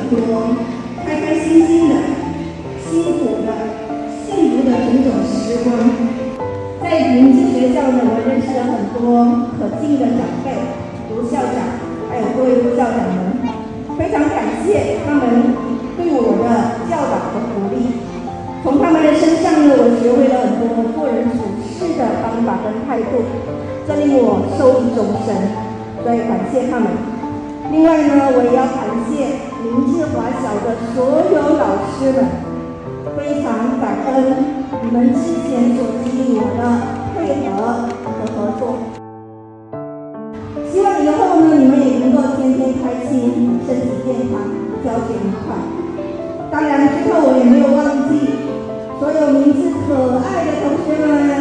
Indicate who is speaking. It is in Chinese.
Speaker 1: 多开开心心的、辛苦的、幸福的种种时光。在明基学校呢，我认识了很多可敬的长辈，如校长，还有各位副校长们，非常感谢他们对我的教导和鼓励。从他们的身上呢，我学会了很多做人处事的方法跟态度，这令我受益终身，所以感谢他们。另外呢，我也要感谢明志华小的所有老师们，非常感恩你们之前所给予我的配合和合作。希望以后呢，你们也能够天天开心，身体健康，教学愉快。当然，最后我也没有忘记所有名字可爱的同学们。